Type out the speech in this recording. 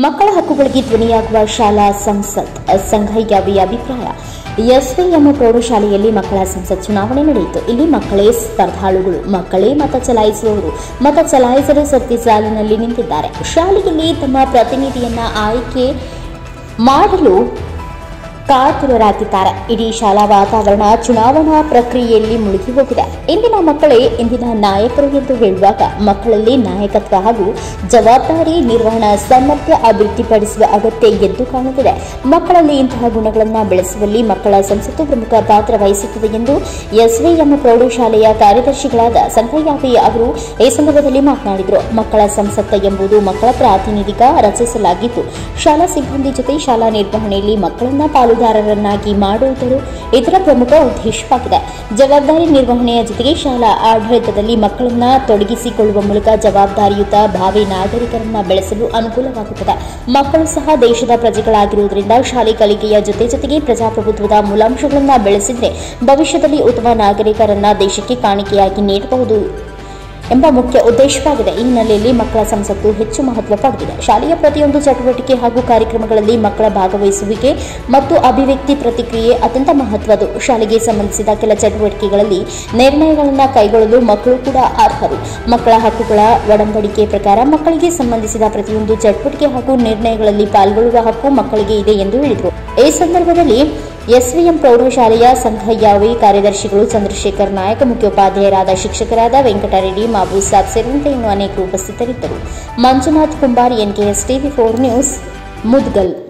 ಮಕ್ಕಳ ಹಕ್ಕುಗಳಿಗೆ ಧ್ವನಿಯಾಗುವ ಶಾಲಾ ಸಂಸತ್ ಸಂಘಯ್ಯವಿ ಅಭಿಪ್ರಾಯ. ಎಸ್ವಿಎಂ ಪ್ರೌಢಶಾಲೆಯಲ್ಲಿ ಮಕ್ಕಳ ಸಂಸತ್ ಚುನಾವಣೆ ನಡೆಯಿತು. ಇಲ್ಲಿ ಮಕ್ಕಳೇ ಸ್ಪರ್ಧಾಳುಗಳು, ಮಕ್ಕಳೇ ಮತ ಚಲಾಯಿಸುವವರು, ಮತ ಚಲಾಯಿಸಲು ಸರತಿ ಸಾಲಿನಲ್ಲಿ ನಿಂತಿದ್ದಾರೆ. ಶಾಲೆಯಲ್ಲಿ ತಮ್ಮ ಪ್ರತಿನಿಧಿಯನ್ನ ಆಯ್ಕೆ ಮಾಡಲು ಕಾತುರರಾಗಿದ್ದಾರೆ. ಇಡೀ ಶಾಲಾ ವಾತಾವರಣ ಚುನಾವಣಾ ಪ್ರಕ್ರಿಯೆಯಲ್ಲಿ ಮುಳುಗಿ ಹೋಗಿದೆ. ಇಂದಿನ ಮಕ್ಕಳೇ ಇಂದಿನ ನಾಯಕರು ಎಂದು ಹೇಳುವಾಗ ಮಕ್ಕಳಲ್ಲಿ ನಾಯಕತ್ವ ಹಾಗೂ ಜವಾಬ್ದಾರಿ ನಿರ್ವಹಣಾ ಸಾಮರ್ಥ್ಯ ಅಭಿವೃದ್ಧಿಪಡಿಸುವ ಅಗತ್ಯ ಎದ್ದು ಕಾಣುತ್ತದೆ. ಮಕ್ಕಳಲ್ಲಿ ಇಂತಹ ಗುಣಗಳನ್ನು ಬೆಳೆಸುವಲ್ಲಿ ಮಕ್ಕಳ ಸಂಸತ್ತು ಪ್ರಮುಖ ಪಾತ್ರ ವಹಿಸುತ್ತದೆ ಎಂದು ಎಸ್ವಿಎಂ ಪ್ರೌಢಶಾಲೆಯ ಕಾರ್ಯದರ್ಶಿಗಳಾದ ಸಂಘಯ್ಯವಿ ಅವರು ಈ ಸಂದರ್ಭದಲ್ಲಿ ಮಾತನಾಡಿದರು. ಮಕ್ಕಳ ಸಂಸತ್ ಎಂಬುದು ಮಕ್ಕಳ ಪ್ರಾತಿನಿಧಿಕ ರಚಿಸಲಾಗಿದ್ದು, ಶಾಲಾ ಸಿಬ್ಬಂದಿ ಜೊತೆ ಶಾಲಾ ನಿರ್ವಹಣೆಯಲ್ಲಿ ಮಕ್ಕಳನ್ನ ಪಾಲುದಾರರನ್ನಾಗಿ ಮಾಡುವುದು ಇದರ ಪ್ರಮುಖ ಉದ್ದೇಶವಾಗಿದೆ. ಜವಾಬ್ದಾರಿ ನಿರ್ವಹಣೆಯ ಜೊತೆಗೆ ಶಾಲಾ ಆಡಳಿತದಲ್ಲಿ ಮಕ್ಕಳನ್ನ ತೊಡಗಿಸಿಕೊಳ್ಳುವ ಮೂಲಕ ಜವಾಬ್ದಾರಿಯುತ ಭಾವಿ ನಾಗರಿಕರನ್ನ ಬೆಳೆಸಲು ಅನುಕೂಲವಾಗುತ್ತದೆ. ಮಕ್ಕಳು ಸಹ ದೇಶದ ಪ್ರಜೆಗಳಾಗಿರುವುದರಿಂದ ಶಾಲೆ ಕಲಿಕೆಯ ಜೊತೆಗೆ ಪ್ರಜಾಪ್ರಭುತ್ವದ ಮೂಲಾಂಶಗಳನ್ನು ಬೆಳೆಸಿದರೆ ಭವಿಷ್ಯದಲ್ಲಿ ಉತ್ತಮ ನಾಗರಿಕರನ್ನ ದೇಶಕ್ಕೆ ಕಾಣಿಕೆಯಾಗಿ ನೀಡಬಹುದು ಎಂಬ ಮುಖ್ಯ ಉದ್ದೇಶವಾಗಿದೆ. ಈ ಹಿನ್ನೆಲೆಯಲ್ಲಿ ಮಕ್ಕಳ ಸಂಸತ್ತು ಹೆಚ್ಚು ಮಹತ್ವ ಪಡೆದಿದೆ. ಶಾಲೆಯ ಪ್ರತಿಯೊಂದು ಚಟುವಟಿಕೆ ಹಾಗೂ ಕಾರ್ಯಕ್ರಮಗಳಲ್ಲಿ ಮಕ್ಕಳ ಭಾಗವಹಿಸುವಿಕೆ ಮತ್ತು ಅಭಿವ್ಯಕ್ತಿ ಪ್ರತಿಕ್ರಿಯೆ ಅತ್ಯಂತ ಮಹತ್ವದ್ದು. ಶಾಲೆಗೆ ಸಂಬಂಧಿಸಿದ ಕೆಲ ಚಟುವಟಿಕೆಗಳಲ್ಲಿ ನಿರ್ಣಯಗಳನ್ನು ಕೈಗೊಳ್ಳಲು ಮಕ್ಕಳು ಕೂಡ ಅರ್ಹರು. ಮಕ್ಕಳ ಹಕ್ಕುಗಳ ಒಡಂಬಡಿಕೆ ಪ್ರಕಾರ ಮಕ್ಕಳಿಗೆ ಸಂಬಂಧಿಸಿದ ಪ್ರತಿಯೊಂದು ಚಟುವಟಿಕೆ ಹಾಗೂ ನಿರ್ಣಯಗಳಲ್ಲಿ ಪಾಲ್ಗೊಳ್ಳುವ ಹಕ್ಕು ಮಕ್ಕಳಿಗೆ ಇದೆ ಎಂದು ಹೇಳಿದರು. ಈ ಸಂದರ್ಭದಲ್ಲಿ ಎಸ್ವಿಎಂ ಪ್ರೌಢಶಾಲೆಯ ಸಂಘಯ್ಯವಿ ಕಾರ್ಯದರ್ಶಿಗಳು ಚಂದ್ರಶೇಖರ್ ನಾಯಕ್, ಮುಖ್ಯೋಪಾಧ್ಯಾಯರಾದ ಶಿಕ್ಷಕರಾದ ವೆಂಕಟರೆಡ್ಡಿ, ಮಾಬೂಸಾಬ್ ಸೇರಿದಂತೆ ಇನ್ನೂ ಅನೇಕರು ಉಪಸ್ಥಿತರಿದ್ದರು. Manjunath Kumbar, NKS TV4 news, Mudgal.